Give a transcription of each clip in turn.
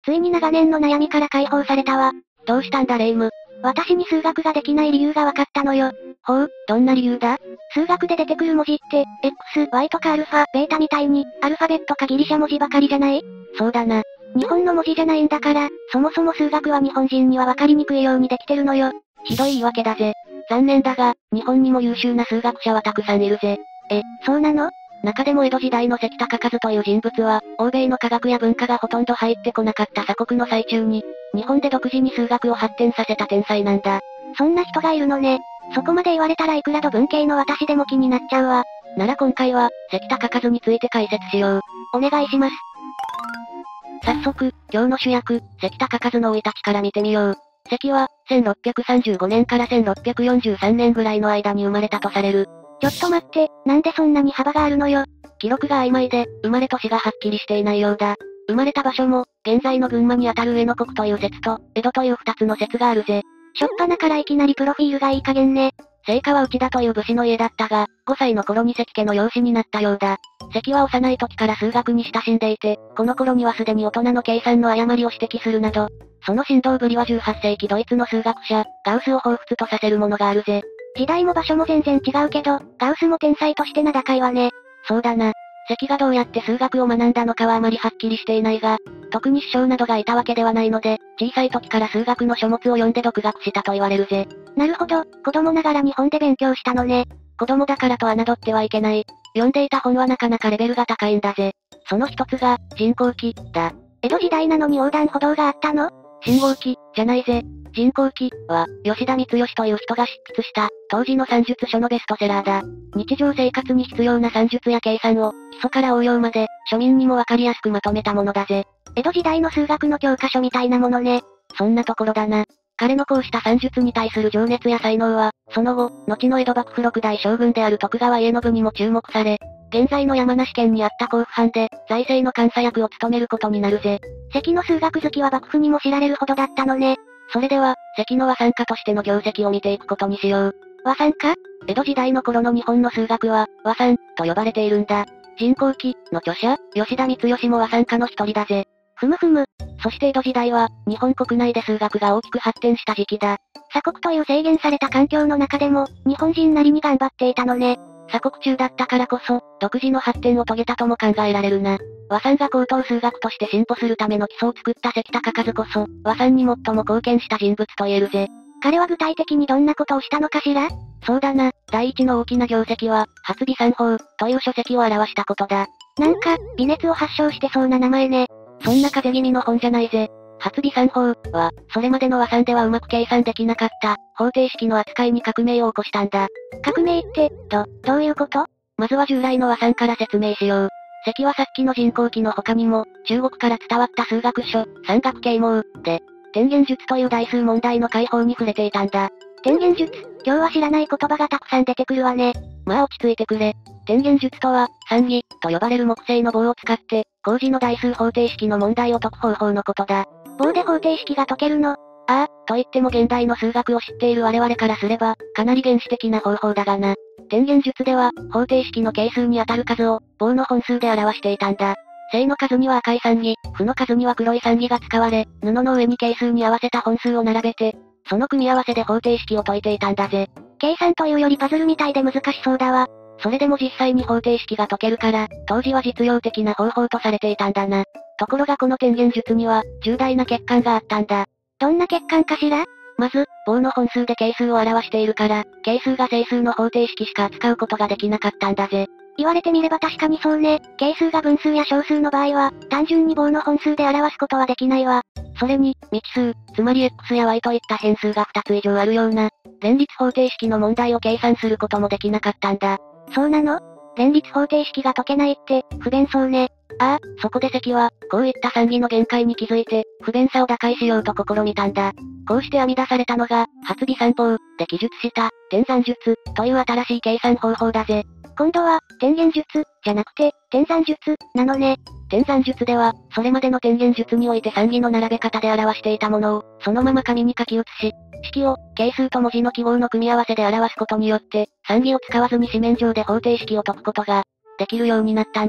ついに長年の悩みから解放されたわ。 どうしたんだレ夢ム。 私に数学ができない理由が分かったのよ。 ほう、どんな理由だ？ 数学で出てくる文字って、X、Y とかアルファ、ベータみたいに、アルファベットかギリシャ文字ばかりじゃない？ そうだな。 日本の文字じゃないんだから、そもそも数学は日本人には分かりにくいようにできてるのよ。 ひどい言い訳だぜ。残念だが、日本にも優秀な数学者はたくさんいるぜ。 そうなの？ 中でも江戸時代の関高和という人物は、欧米の科学や文化がほとんど入ってこなかった鎖国の最中に、日本で独自に数学を発展させた天才なんだ。 そんな人がいるのね。そこまで言われたらいくら度文系の私でも気になっちゃうわ。 なら今回は、関高和について解説しよう。 お願いします。 早速、今日の主役、関高和の生い立ちから見てみよう。関は、1635年から1643年ぐらいの間に生まれたとされる。 ちょっと待って、なんでそんなに幅があるのよ。 記録が曖昧で、生まれ年がはっきりしていないようだ。生まれた場所も、現在の群馬にあたる上野国という説と、江戸という二つの説があるぜ。 しょっぱなからいきなりプロフィールがいい加減ね。 聖火は内田という武士の家だったが、5歳の頃に関家の養子になったようだ。関は幼い時から数学に親しんでいて、この頃にはすでに大人の計算の誤りを指摘するなど、その振動ぶりは18世紀ドイツの数学者、ガウスを彷彿とさせるものがあるぜ。 時代も場所も全然違うけど、ガウスも天才として名高いわね。 そうだな。関がどうやって数学を学んだのかはあまりはっきりしていないが、特に師匠などがいたわけではないので、小さい時から数学の書物を読んで独学したと言われるぜ。 なるほど、子供ながら日本で勉強したのね。 子供だからと侮ってはいけない。読んでいた本はなかなかレベルが高いんだぜ。その一つが、人工記、だ。 江戸時代なのに横断歩道があったの？ 信号機、じゃないぜ。人工記は、吉田光義という人が執筆した、当時の算術書のベストセラーだ。日常生活に必要な算術や計算を、基礎から応用まで、庶民にもわかりやすくまとめたものだぜ。 江戸時代の数学の教科書みたいなものね。 そんなところだな。彼のこうした算術に対する情熱や才能は、その後、後の江戸幕府6代将軍である徳川家信にも注目され、現在の山梨県にあった甲府藩で、財政の監査役を務めることになるぜ。 関の数学好きは幕府にも知られるほどだったのね。 それでは、関の和算家としての業績を見ていくことにしよう。 和算家？ 江戸時代の頃の日本の数学は、和算、と呼ばれているんだ。人工記、の著者、吉田光義も和算家の一人だぜ。 ふむふむ。 そして江戸時代は、日本国内で数学が大きく発展した時期だ。 鎖国という制限された環境の中でも、日本人なりに頑張っていたのね。 鎖国中だったからこそ、独自の発展を遂げたとも考えられるな。和算が高等数学として進歩するための基礎を作った関高和こそ、和算に最も貢献した人物と言えるぜ。 彼は具体的にどんなことをしたのかしら？ そうだな、第一の大きな業績は、発微算法、という書籍を表したことだ。 なんか、微熱を発症してそうな名前ね。 そんな風邪気味の本じゃないぜ。発微算法は、それまでの和算ではうまく計算できなかった、方程式の扱いに革命を起こしたんだ。 革命って、どういうこと？ まずは従来の和算から説明しよう。関はさっきの人工記の他にも、中国から伝わった数学書、三角形網、で、天元術という代数問題の解放に触れていたんだ。 天元術、今日は知らない言葉がたくさん出てくるわね。 まあ落ち着いてくれ。天元術とは、算儀、と呼ばれる木製の棒を使って、工事の代数方程式の問題を解く方法のことだ。 棒で方程式が解けるの？ ああ、と言っても現代の数学を知っている我々からすれば、かなり原始的な方法だがな。天元術では、方程式の係数に当たる数を、棒の本数で表していたんだ。正の数には赤い算儀、負の数には黒い算儀が使われ、布の上に係数に合わせた本数を並べて、その組み合わせで方程式を解いていたんだぜ。 計算というよりパズルみたいで難しそうだわ。 それでも実際に方程式が解けるから、当時は実用的な方法とされていたんだな。ところがこの天元術には、重大な欠陥があったんだ。 どんな欠陥かしら？ まず、棒の本数で係数を表しているから、係数が整数の方程式しか扱うことができなかったんだぜ。 言われてみれば確かにそうね。係数が分数や小数の場合は、単純に棒の本数で表すことはできないわ。 それに、未知数、つまり X や Y といった変数が2つ以上あるような、連立方程式の問題を計算することもできなかったんだ。 そうなの？連立方程式が解けないって、不便そうね。 ああ、そこで関は、こういった算儀の限界に気づいて、不便さを打開しようと試みたんだ。こうして編み出されたのが、発微算法、で記述した、天算術、という新しい計算方法だぜ。 今度は、天元術、じゃなくて、天算術、なのね。 天算術では、それまでの天元術において算儀の並べ方で表していたものを、そのまま紙に書き写し、式を、係数と文字の記号の組み合わせで表すことによって、算儀を使わずに紙面上で方程式を解くことが、できるようになったんだ。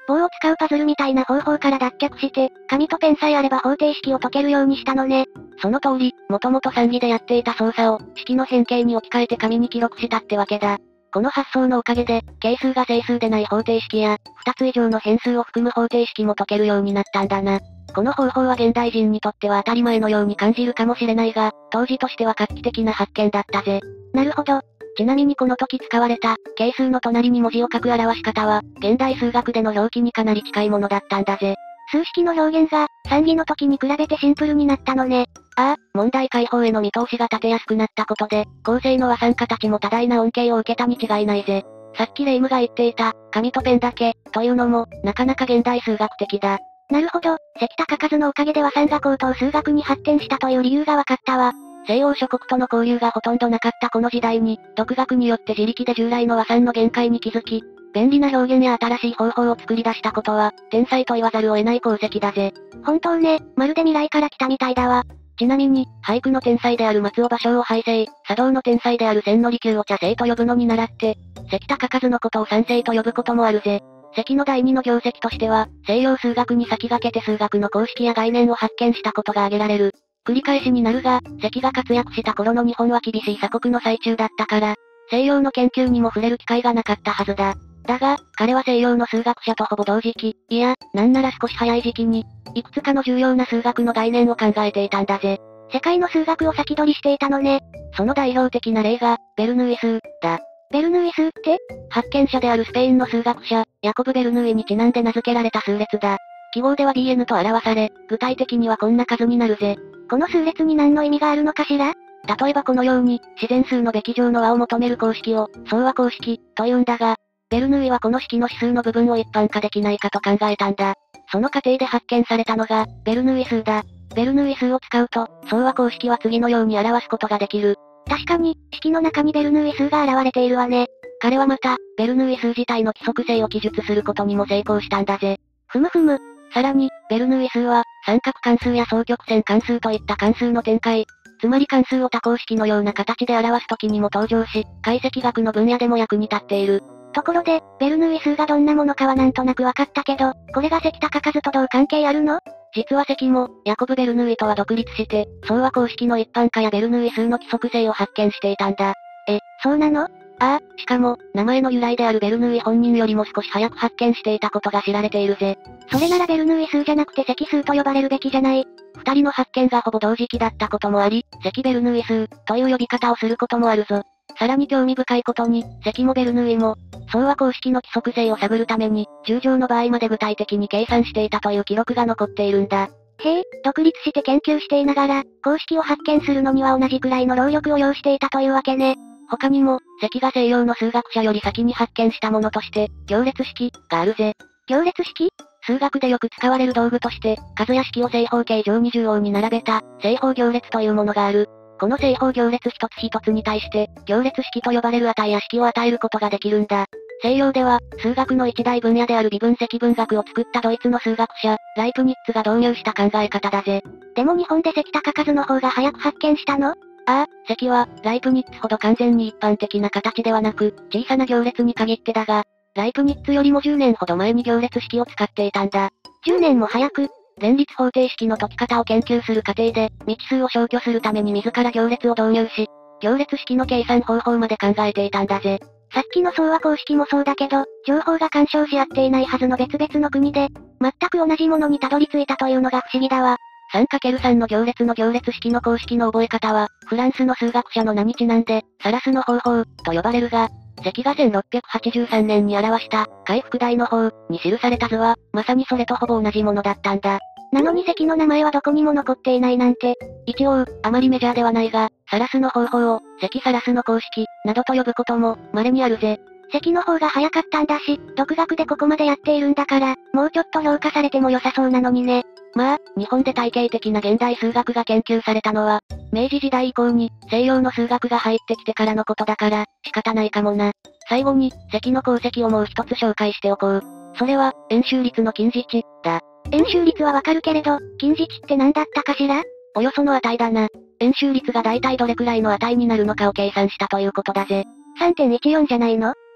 棒を使うパズルみたいな方法から脱却して、紙とペンさえあれば方程式を解けるようにしたのね。 その通り、もともと算木でやっていた操作を、式の変形に置き換えて紙に記録したってわけだ。この発想のおかげで、係数が整数でない方程式や、2つ以上の変数を含む方程式も解けるようになったんだな。この方法は現代人にとっては当たり前のように感じるかもしれないが、当時としては画期的な発見だったぜ。 なるほど。 ちなみにこの時使われた、係数の隣に文字を書く表し方は、現代数学での表記にかなり近いものだったんだぜ。 数式の表現が、算木の時に比べてシンプルになったのね。 ああ、問題解放への見通しが立てやすくなったことで、構成の和算形も多大な恩恵を受けたに違いないぜ。さっきレイムが言っていた、紙とペンだけ、というのも、なかなか現代数学的だ。 なるほど、関田嘉数のおかげで和算が高等数学に発展したという理由がわかったわ。 西洋諸国との交流がほとんどなかったこの時代に、独学によって自力で従来の和算の限界に気づき、便利な表現や新しい方法を作り出したことは、天才と言わざるを得ない功績だぜ。 本当ね、まるで未来から来たみたいだわ。 ちなみに、俳句の天才である松尾芭蕉を俳聖、茶道の天才である千利休を茶聖と呼ぶのに倣って、関田嘉数のことを三聖と呼ぶこともあるぜ。関の第二の業績としては、西洋数学に先駆けて数学の公式や概念を発見したことが挙げられる。繰り返しになるが、関が活躍した頃の日本は厳しい鎖国の最中だったから、西洋の研究にも触れる機会がなかったはずだ。だが、彼は西洋の数学者とほぼ同時期、いや、なんなら少し早い時期に、いくつかの重要な数学の概念を考えていたんだぜ。 世界の数学を先取りしていたのね。 その代表的な例が、ベルヌーイ数、だ。 ベルヌーイ数って？ 発見者であるスペインの数学者、ヤコブ・ベルヌーイにちなんで名付けられた数列だ。記号では bn と表され、具体的にはこんな数になるぜ。 この数列に何の意味があるのかしら？ 例えばこのように、自然数のべき乗の和を求める公式を、相和公式、と言うんだが、ベルヌーイはこの式の指数の部分を一般化できないかと考えたんだ。その過程で発見されたのが、ベルヌーイ数だ。ベルヌーイ数を使うと、相和公式は次のように表すことができる。 確かに、式の中にベルヌーイ数が現れているわね。 彼はまた、ベルヌーイ数自体の規則性を記述することにも成功したんだぜ。 ふむふむ。 さらに、ベルヌーイ数は、三角関数や双曲線関数といった関数の展開、つまり関数を多項式のような形で表すときにも登場し、解析学の分野でも役に立っている。 ところで、ベルヌーイ数がどんなものかはなんとなくわかったけど、これが関田嘉数とどう関係あるの？ 実は関も、ヤコブ・ベルヌーイとは独立して、相和公式の一般化やベルヌーイ数の規則性を発見していたんだ。 そうなの？ ああ、しかも、名前の由来であるベルヌーイ本人よりも少し早く発見していたことが知られているぜ。 それならベルヌーイ数じゃなくて積数と呼ばれるべきじゃない。 二人の発見がほぼ同時期だったこともあり、積ベルヌーイ数、という呼び方をすることもあるぞ。さらに興味深いことに、積もベルヌーイも、相和公式の規則性を探るために、10乗の場合まで具体的に計算していたという記録が残っているんだ。 へえ、独立して研究していながら、公式を発見するのには同じくらいの労力を要していたというわけね。 他にも、関が西洋の数学者より先に発見したものとして、行列式、があるぜ。 行列式？ 数学でよく使われる道具として、数や式を正方形状に10に並べた、正方行列というものがある。この正方行列一つ一つに対して、行列式と呼ばれる値や式を与えることができるんだ。西洋では、数学の一大分野である微分積分学を作ったドイツの数学者、ライプニッツが導入した考え方だぜ。 でも日本で関田嘉数の方が早く発見したの？ ああ、積は、ライプニッツほど完全に一般的な形ではなく、小さな行列に限ってだが、ライプニッツよりも10年ほど前に行列式を使っていたんだ。 10年も早く？ 連立方程式の解き方を研究する過程で、未知数を消去するために自ら行列を導入し、行列式の計算方法まで考えていたんだぜ。 さっきの相和公式もそうだけど、情報が干渉し合っていないはずの別々の国で、全く同じものにたどり着いたというのが不思議だわ。 3×3 の行列の行列式の公式の覚え方は、フランスの数学者の名にちなんで、サラスの方法、と呼ばれるが、関が1683年に表した、回復大の法、に記された図は、まさにそれとほぼ同じものだったんだ。 なのに関の名前はどこにも残っていないなんて。 一応、あまりメジャーではないが、サラスの方法を、関サラスの公式、などと呼ぶことも、稀にあるぜ。 関の方が早かったんだし、独学でここまでやっているんだから、もうちょっと評価されても良さそうなのにね。 まあ、日本で体系的な現代数学が研究されたのは、明治時代以降に、西洋の数学が入ってきてからのことだから、仕方ないかもな。最後に、関の功績をもう一つ紹介しておこう。それは、円周率の近似値、だ。 円周率はわかるけれど、近似値って何だったかしら？ およその値だな。円周率が大体どれくらいの値になるのかを計算したということだぜ。 3.14 じゃないの？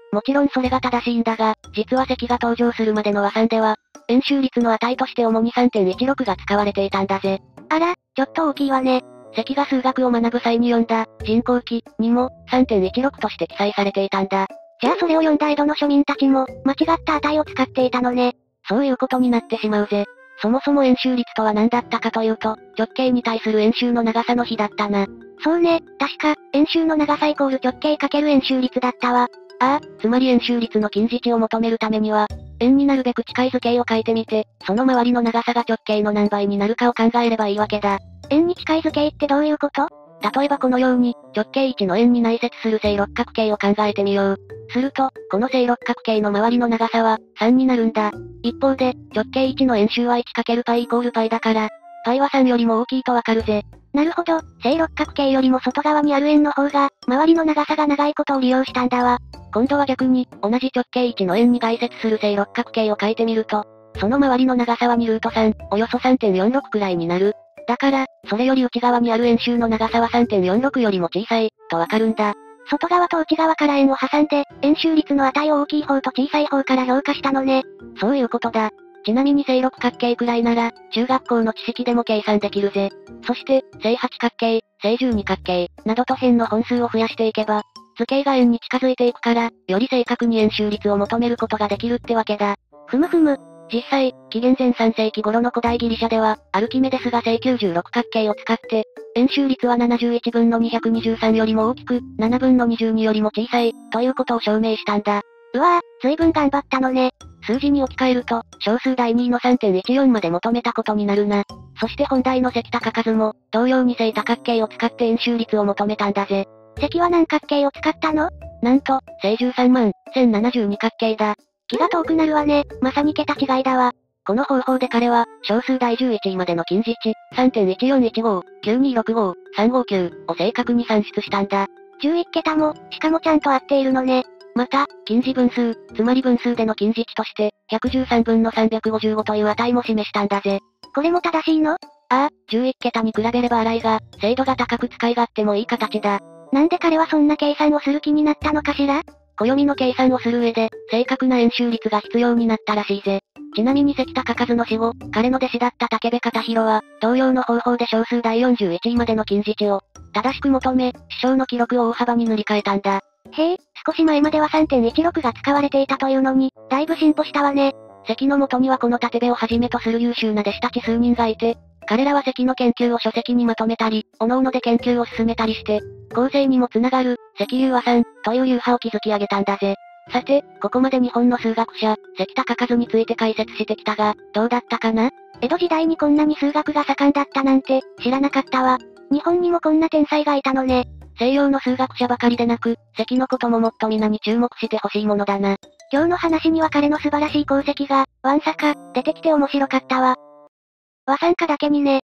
もちろんそれが正しいんだが、実は積が登場するまでの和算では、円周率の値として主に 3.16 が使われていたんだぜ。 あら、ちょっと大きいわね。 積が数学を学ぶ際に読んだ、人工記にも 3.16 として記載されていたんだ。 じゃあそれを読んだ江戸の庶民たちも、間違った値を使っていたのね。 そういうことになってしまうぜ。そもそも円周率とは何だったかというと、直径に対する円周の長さの比だったな。 そうね、確か、円周の長さイコール直径かける円周率だったわ。 ああ、つまり円周率の近似値を求めるためには、円になるべく近い図形を書いてみて、その周りの長さが直径の何倍になるかを考えればいいわけだ。 円に近い図形ってどういうこと？ 例えばこのように、直径1の円に内接する正六角形を考えてみよう。すると、この正六角形の周りの長さは、3になるんだ。一方で、直径1の円周は 1×π イコール π だから、π は3よりも大きいとわかるぜ。 なるほど、正六角形よりも外側にある円の方が、周りの長さが長いことを利用したんだわ。 今度は逆に、同じ直径1の円に外接する正六角形を書いてみると、その周りの長さは2ルート3、およそ 3.46 くらいになる。だから、それより内側にある円周の長さは 3.46 よりも小さい、とわかるんだ。 外側と内側から円を挟んで、円周率の値を大きい方と小さい方から評価したのね。 そういうことだ。ちなみに正六角形くらいなら、中学校の知識でも計算できるぜ。そして、正八角形、正十二角形、などと辺の本数を増やしていけば、図形が円に近づいていくから、より正確に円周率を求めることができるってわけだ。 ふむふむ。 実際、紀元前3世紀頃の古代ギリシャでは、アルキメデスが正96角形を使って、円周率は71分の223よりも大きく、7分の22よりも小さい、ということを証明したんだ。 うわぁ、随分頑張ったのね。 数字に置き換えると、小数第2の 3.14 まで求めたことになるな。そして本題の積高数も、同様に正多角形を使って円周率を求めたんだぜ。 積は何角形を使ったの？ なんと、正13万、1072角形だ。 気が遠くなるわね、まさに桁違いだわ。 この方法で彼は、小数第11位までの近似値、3.1415、9265、359を正確に算出したんだ。 11桁も、しかもちゃんと合っているのね。 また、近似分数、つまり分数での近似値として、113分の355という値も示したんだぜ。 これも正しいの？ ああ、11桁に比べれば荒いが、精度が高く使い勝手もいい形だ。 なんで彼はそんな計算をする気になったのかしら？ 暦の計算をする上で、正確な円周率が必要になったらしいぜ。ちなみに積高数の死後、彼の弟子だった武部片広は、同様の方法で小数第41位までの近似値を、正しく求め、師匠の記録を大幅に塗り替えたんだ。 へえ、少し前までは 3.16 が使われていたというのに、だいぶ進歩したわね。 積の元にはこの武部をはじめとする優秀な弟子たち数人がいて、彼らは積の研究を書籍にまとめたり、各々で研究を進めたりして、後世にもつながる、積流和算、という流派を築き上げたんだぜ。さて、ここまで日本の数学者、積高数について解説してきたが、どうだったかな？ 江戸時代にこんなに数学が盛んだったなんて、知らなかったわ。日本にもこんな天才がいたのね。 西洋の数学者ばかりでなく、積のことももっと皆に注目してほしいものだな。 今日の話には彼の素晴らしい功績が、わんさか、出てきて面白かったわ。和算家だけにね。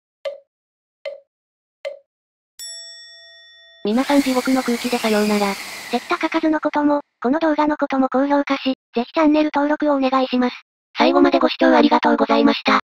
皆さん地獄の空気でさようなら。 積高数のことも、この動画のことも高評価し、ぜひチャンネル登録をお願いします。 最後までご視聴ありがとうございました。